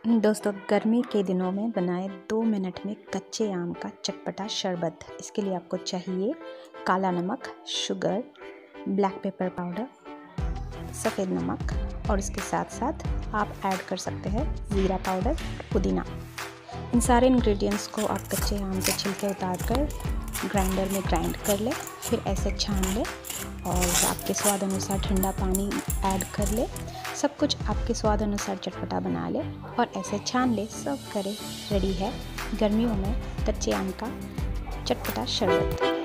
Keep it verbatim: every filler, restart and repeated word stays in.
दोस्तों, गर्मी के दिनों में बनाए दो मिनट में कच्चे आम का चटपटा शरबत। इसके लिए आपको चाहिए काला नमक, शुगर, ब्लैक पेपर पाउडर, सफ़ेद नमक और इसके साथ साथ आप ऐड कर सकते हैं ज़ीरा पाउडर, पुदीना। इन सारे इंग्रेडिएंट्स को आप कच्चे आम के छिलके उतार कर ग्राइंडर में ग्राइंड कर ले, फिर ऐसे छान ले और आपके स्वाद अनुसार ठंडा पानी ऐड कर ले। सब कुछ आपके स्वाद अनुसार चटपटा बना ले और ऐसे छान ले, सर्व करें। रेडी है गर्मियों में कच्चे आम का चटपटा शरबत।